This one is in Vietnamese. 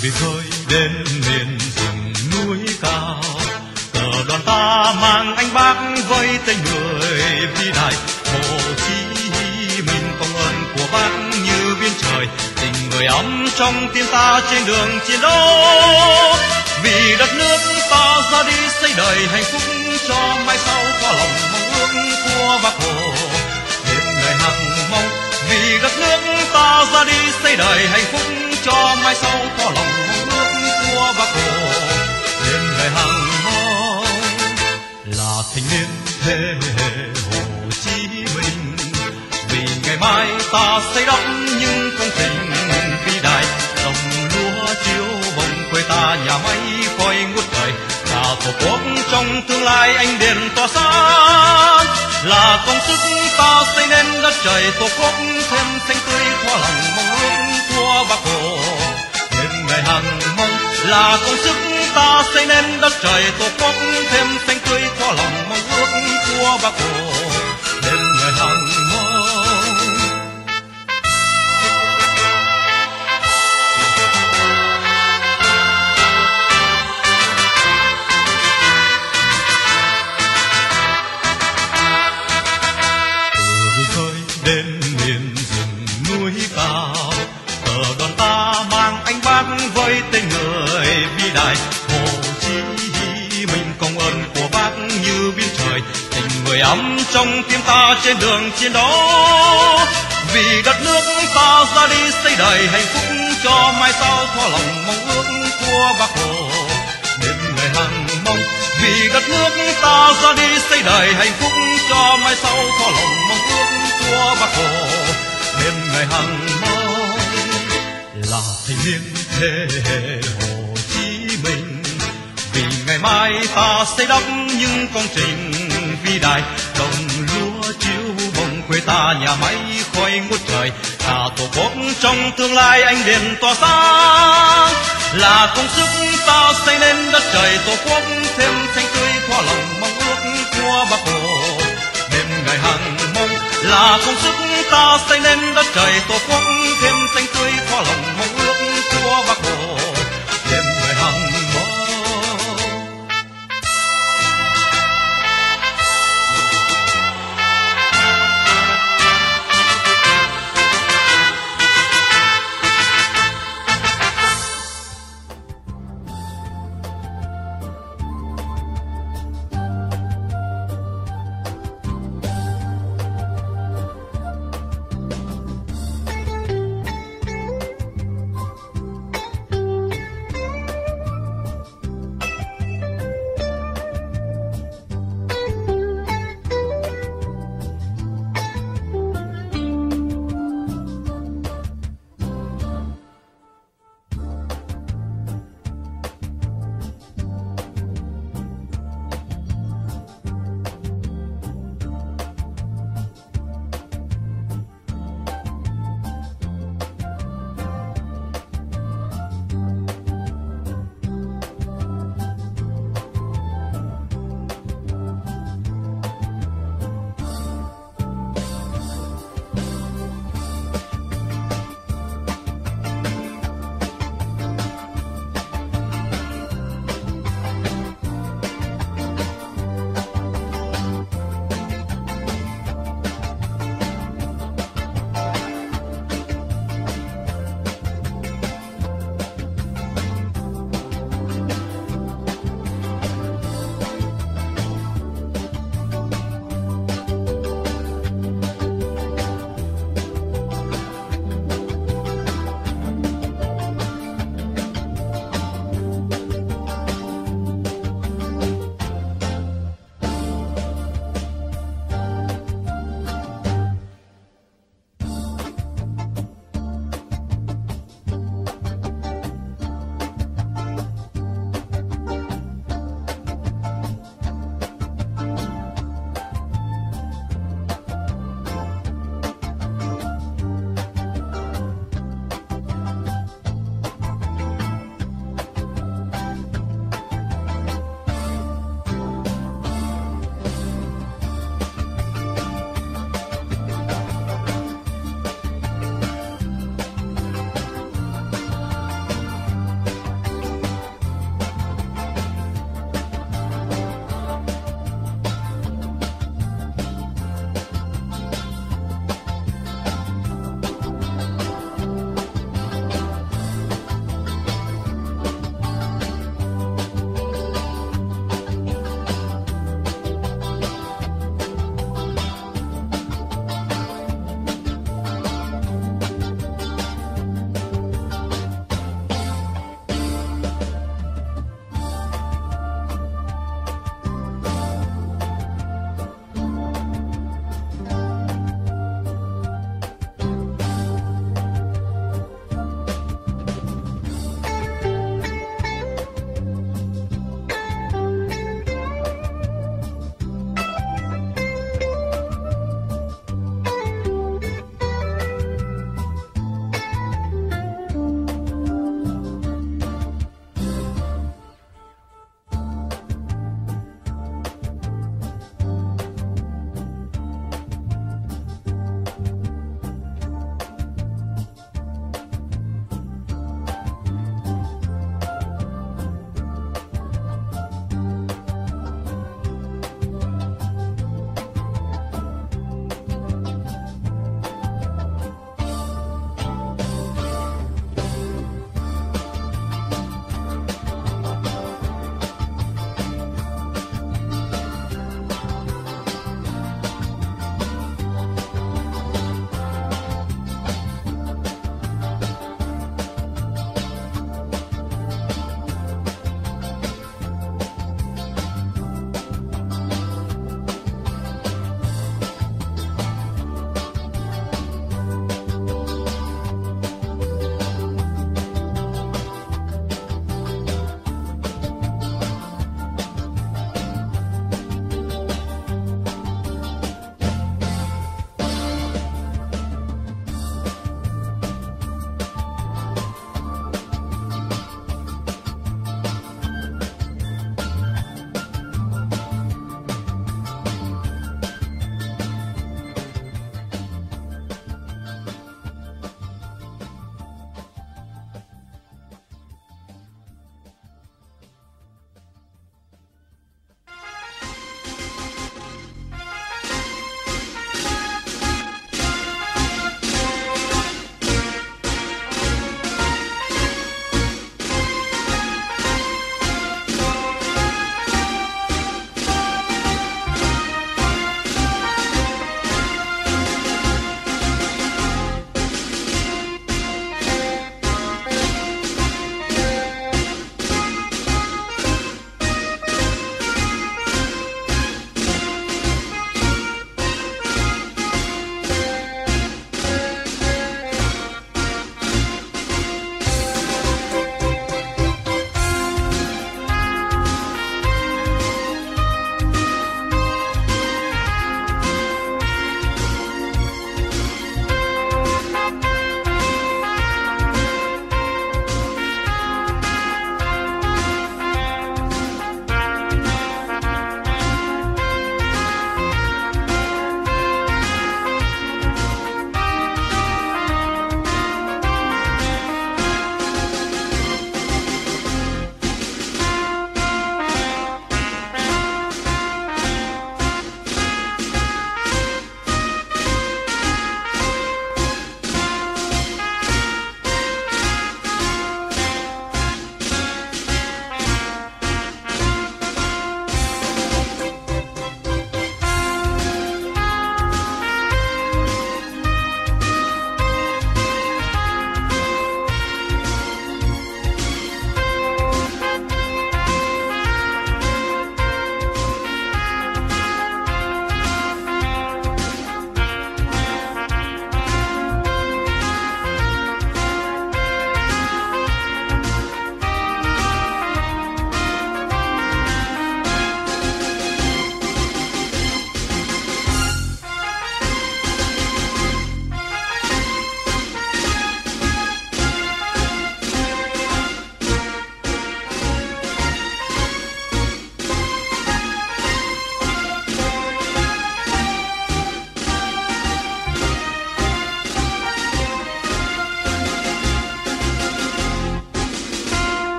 biển khơi đến miền rừng núi cao, cờ đoàn ta mang anh bác với tên người vĩ đại. Hồ Chí Minh công ơn của bác như biển trời, tình người ấm trong tim ta trên đường chiến đấu. Vì đất nước ta ra đi xây đời hạnh phúc cho mai sau, có lòng mong ước của bác Hồ đêm ngày hằng mong. Vì đất nước ta ra đi xây đời hạnh phúc cho mai sau, có lòng mong ước của bác Hồ đêm ngày hằng mong. Là thanh niên thế hệ Hồ Chí Minh, vì ngày mai ta xây đắp những công trình vĩ đại. Đồng lúa chiếu bồng quê ta, nhà máy khói ngút trời, là tổ quốc trong tương lai anh điện tỏa sáng. Là công sức ta xây nên đất trời tổ quốc thêm xanh tươi, thỏa lòng mong ước của bác Hồ đêm ngày hằng mong. Là công sức ta xây nên đất trời tổ quốc thêm xanh tươi, thỏa lòng mong ước của bác Hồ đêm ngày hằng mong. Đến miền rừng núi cao, cờ đoàn ta mang anh bác với tên người vĩ đại. Hồ Chí Minh công ơn của bác như biển trời, tình người ấm trong tim ta trên đường chiến đấu. Vì đất nước ta ra đi xây đời hạnh phúc cho mai sau, thỏa lòng mong ước của bác Hồ đêm ngày hằng mong. Vì đất nước ta ra đi xây đời hạnh phúc cho mai sau, thỏa lòng mong ước của bác Hồ đêm ngày hằng mong. Là thanh niên thế hệ Hồ Chí Minh, vì ngày mai ta xây đắp những công trình vĩ đại. Đồng lúa chiếu bồng quê ta, nhà máy khói ngút trời, là tổ quốc trong tương lai anh điện tỏa sáng. Là công sức ta xây nên đất trời tổ quốc thêm xanh tươi, thỏa lòng mong ước của bác Hồ đêm ngày hằng mong. Là công sức ta xây nên đất trời tổ quốc thêm xanh